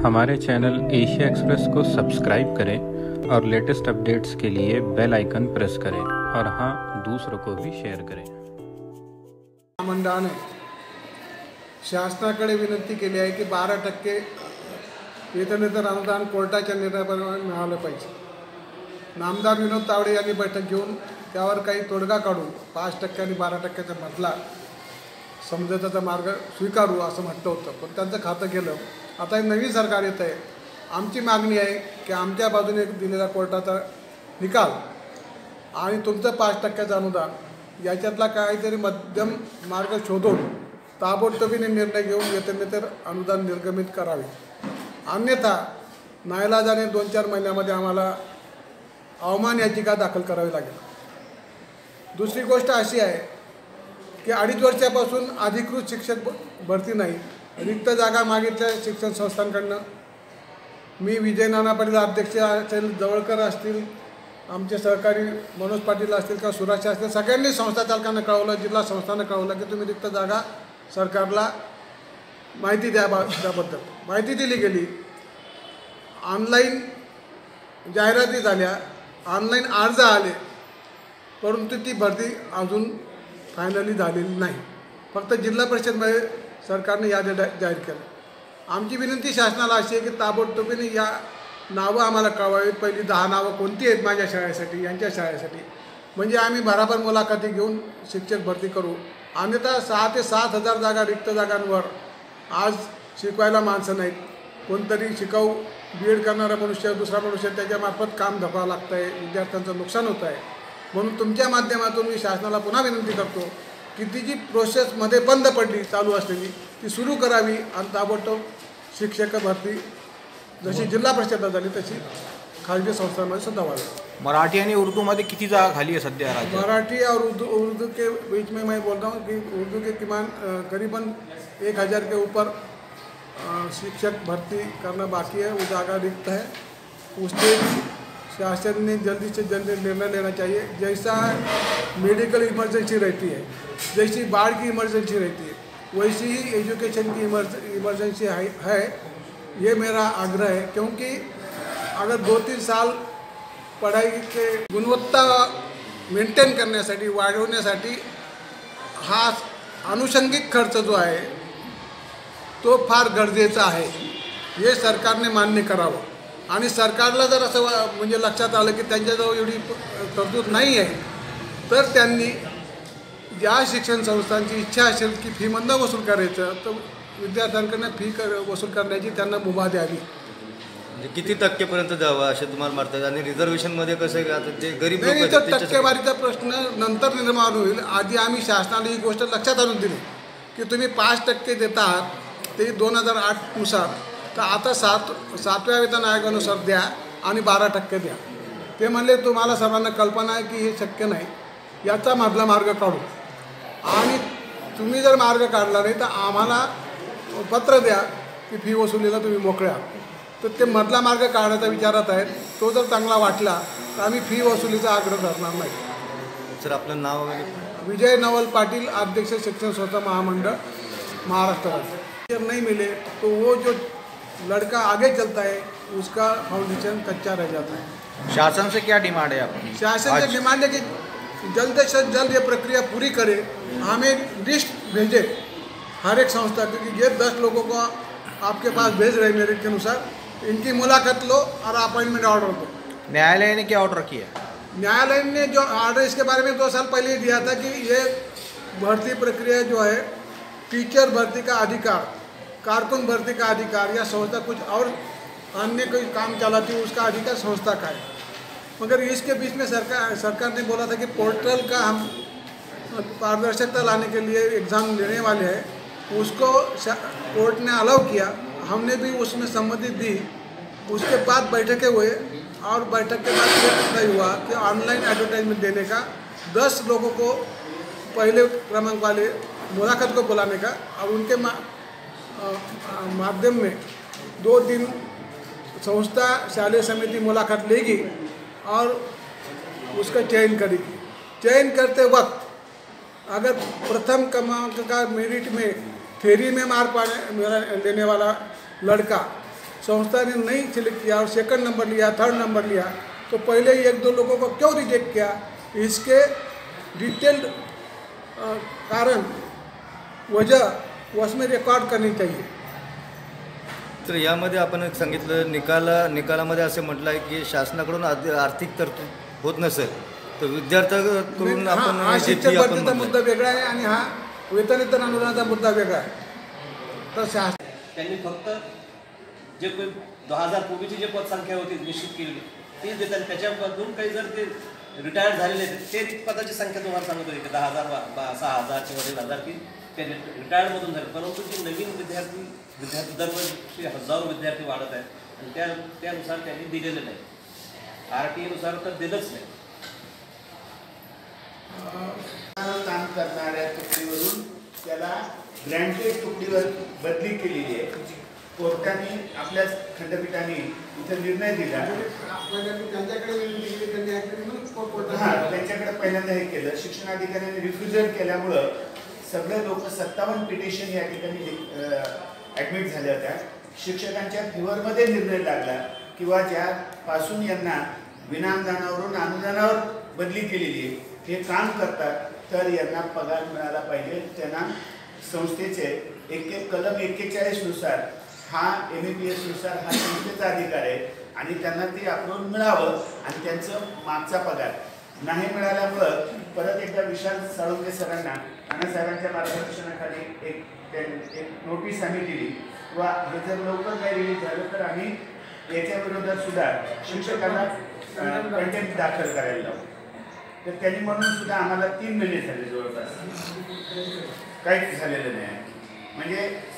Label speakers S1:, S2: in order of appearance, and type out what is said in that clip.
S1: हमारे channel Asia Express को subscribe करें और लेटेस्ट अपडेट्स के लिए बेल आइकन प्रेस करें और हाँ, दूसरों को भी शेअर करें।
S2: मंडळाने शासनाकडे विनंती केली आहे की 12% वेतनेतर अनुदान कोर्टाच्या निर्णयाप्रमाणे मिळालं पाहिजे। नामदार विनोद तावडे यांनी बैठक घेऊन त्यावर काही तोडगा काढून 5% आणि 12%चा मधला समझोत्याचा मार्ग स्वीकारू असं म्हटलं होतं, पण त्यांचं खातं गेलं। आता एक नवीन सरकार येत आहे। आमची मागणी आहे की आमच्या बाजूने दिलेला कोर्टाचा निकाल आणि तुमचं 5%चं अनुदान याच्यातला काहीतरी मध्यम मार्ग शोधून ताबडतोबीने निर्णय घेऊन वेतनेतर अनुदान निर्गमित करावे, अन्यथा नाईलाजाने 2-4 महिन्यामध्ये आम्हाला अवमान याचिका दाखल करावी लागेल। दुसरी गोष्ट अशी आहे की 2.5 वर्षापासून अधिकृत शिक्षक भरती नाही, रिक्त जागा मागितल्या शिक्षण संस्थांकडनं। मी विजय नाना पाटील अध्यक्ष असेल, जवळकर असतील, आमचे सहकारी मनोज पाटील असतील किंवा सुराशा असतील, सगळ्यांनी संस्था चालकांना कळवलं, जिल्हा संस्थांना कळवलं की तुम्ही रिक्त जागा सरकारला माहिती द्या। त्याबद्दल माहिती दिली गेली, ऑनलाईन जाहिराती झाल्या, ऑनलाईन अर्ज आले, परंतु ती भरती अजून फायनली झालेली नाही। फक्त जिल्हा परिषदमध्ये सरकारने यादी जाहीर केलं। आमची विनंती शासनाला अशी आहे की ताबडतोबीने या नावं आम्हाला कळवावीत। पहिली 10 नावं कोणती आहेत माझ्या शाळेसाठी, यांच्या शाळेसाठी, म्हणजे आम्ही भराभर मुलाखती घेऊन शिक्षक भरती करू। अन्यथा 6 ते 7 हजार जागा रिक्त जागांवर आज शिकवायला माणसं नाहीत। कोणतरी शिकाऊ BEd करणारा मनुष्य, दुसरा मनुष्य त्याच्यामार्फत काम धपावं लागतं आहे, विद्यार्थ्यांचं नुकसान होतं आहे। म्हणून तुमच्या माध्यमातून मी शासनाला पुन्हा विनंती करतो की ती जी प्रोसेसमध्ये बंद पडली चालू असलेली ती सुरू करावी आणि ताबडतोब शिक्षक भरती जशी जिल्हा परिषद झाली तशी खाजगी संस्थांमध्ये सुद्धा व्हावी।
S3: मराठी आणि उर्दूमध्ये किती जागा खाली है सध्या राज्य?
S2: मराठी और उर्दू के बीच में मैं बोल रहा हूँ कि उर्दू के किमान करीबन 1000 के ऊपर शिक्षक भर्ती करना बाकी है, वो जागा रिक्त है। उसके शासन ने जल्दी से जल्दी निर्णय लेना चाहिए। जैसा मेडिकल इमरजेंसी रहती है, जैसी बाढ़ की इमरजेंसी रहती है, वैसी ही एजुकेशन की इमरजेंसी है। ये मेरा आग्रह है, क्योंकि अगर 2-3 साल पढ़ाई के गुणवत्ता मेंटेन करण्यासाठी, वाढवण्यासाठी हा अनुषंगिक खर्च जो आहे तो फार गरजेचा आहे, हे सरकारने मान्य करावं। आणि सरकारला जर असं म्हणजे लक्षात आलं की त्यांच्याजवळ एवढी तरतूद नाही आहे, तर त्यांनी ज्या शिक्षण संस्थांची इच्छा असेल की फी न वसूल करायचं, तर विद्यार्थ्यांकडून फी वसूल करण्याची त्यांना मुभा द्यावी।
S3: म्हणजे किती टक्केपर्यंत जावं असे तुम्हाला वाटतं? आणि रिझर्वेशनमध्ये कसं आहे का ते गरीब लोक
S2: आहेत, तर टक्केवारीचा प्रश्न नंतर निर्माण होईल। आधी आम्ही शासनाला ही गोष्ट लक्षात आणून दिली की तुम्ही 5% देत आहात, ते 2008 नुसार, तर आता 7व्या वेतन आयोगानुसार द्या आणि 12% द्या। ते म्हणले तुम्हाला सर्वांना कल्पना आहे की हे शक्य नाही, याचा मधला मार्ग काढू। आणि तुम्ही जर मार्ग काढला नाही तर आम्हाला पत्र द्या की फी वसुलीला तुम्ही मोकळे आहात। तर ते मधला मार्ग काढण्याचा विचारात आहेत। तो जर चांगला वाटला तर आम्ही फी वसुलीचा आग्रह धरणार नाही।
S3: सर, आपलं नाव वगैरे?
S2: विजय नवल पाटिल, अध्यक्ष शिक्षण संस्था महामंडळ, महाराष्ट्र राज्य। नहीं मिले तो वो जो लड़का आगे चलता है उसका फाउंडेशन कच्चा रह जाता है।
S3: शासन से क्या डिमांड है आपकी?
S2: शासन से डिमांड है कि जल्द से जल्द ये प्रक्रिया पूरी करे, हमें लिस्ट भेजे हर एक संस्था, क्योंकि ये 10 लोगों को आपके पास भेज रहे मेरिट के अनुसार, इनकी मुलाकात लो और अपॉइंटमेंट ऑर्डर दो।
S3: न्यायालय ने क्या ऑर्डर किया?
S2: न्यायालय ने जो ऑर्डर इसके बारे में 2 साल पहले दिया था कि ये भर्ती प्रक्रिया जो है, टीचर भर्ती का अधिकार, कारकुन भर्ती का अधिकार या संस्था कुछ और अन्य कोई काम चलाती है उसका अधिकार संस्था का है। मगर इसके बीच में सरकार ने बोला था कि पोर्टल का हम पारदर्शिता लाने के लिए एग्ज़ाम लेने वाले हैं, उसको कोर्ट ने अलाउ किया। हमने भी उसमें सम्मति दी। उसके बाद बैठकें हुए और बैठक के बाद ये तय हुआ कि ऑनलाइन एडवर्टाइजमेंट देने का, 10 लोगों को पहले क्रमांक वाले मुलाकात को बुलाने का, और उनके माध्यम में 2 दिन संस्था शालेय समिति मुलाकात लेगी और उसका चयन करेगी। चयन करते वक्त अगर प्रथम क्रमांक का मेरिट में थ्योरी में मार्क लेने वाला लड़का संस्था ने नहीं सिलेक्ट किया और सेकंड नंबर लिया, थर्ड नंबर लिया, तो पहले ही 1-2 लोगों को क्यों रिजेक्ट किया, इसके डिटेल्ड कारण वजह उसमें रिकॉर्ड करनी चाहिए।
S3: तर यामध्ये आपण एक सांगितलं निकालामध्ये असे म्हटलं आहे की शासनाकडून आर्थिक तरतूद होत नसेल तर विद्यार्थ्यांकडून आपण
S2: हा
S3: जे
S2: शिक्षक
S3: fee आपण
S2: भरतीचा मुद्दा वेगळा आहे आणि हा वेतनेतर अनुदानाचा मुद्दा वेगळा आहे। तर
S4: त्यांनी फक्त जे काही 10,000 पूर्वीची जे पदसंख्या होती निश्चित केलेली तीच देतात, त्याच्यामधून काही जर ते रिटायर्ड झालेले ते पदाची संख्या तुम्हाला सांगत होती की 10,000 6,000 किंवा 1,000 की ते रिटायर्डमधून झाले, परंतु जे नवीन विद्यार्थी दरवर्षी हजारो विद्यार्थी वाढत आहेत आणि त्यानुसार त्यांनी दिलेलं नाही, RTAनुसार तर दिलंच नाही।
S5: काम करणाऱ्या तुकडीवरून त्याला ग्रँटेड तुकडीवर बदली केलेली आहे। कोर्टाने आपल्या खंडपीठाने इथं निर्णय दिला, त्यांच्याकडे पहिल्यांदा हे केलं, शिक्षणाधिकाऱ्यांनी रिफ्युजल केल्यामुळं सगळे लोक 57 पिटिशन या ठिकाणी ॲडमिट झाल्या होत्या। शिक्षकांच्या फेवरमध्ये निर्णय लागला किंवा ज्यापासून यांना विनाअनुदानावरून अनुदानावर बदली केलेली आहे हे काम करतात तर यांना पगार मिळाला पाहिजे। त्यांना संस्थेचे कलम 41 नुसार हा MEPS नुसार हा संस्थेचा अधिकार आहे आणि त्यांना ते अप्रूव्ह मिळावं आणि त्यांचं मागचा पगार नाही मिळाल्यामुळं परत एकदा विशाल साळुंखे सरांना आणि साहेबांच्या मार्गदर्शनाखाली एक नोटीस आम्ही दिली किंवा हे जर लवकर नाही रिलीज झालं तर आम्ही याच्या विरोधात सुद्धा शिक्षकांना कंटेम्प्ट दाखल करायला लावू। तर त्यांनी म्हणून सुद्धा आम्हाला 3 महिने झाले जवळपास काहीच झालेलं नाही। म्हणजे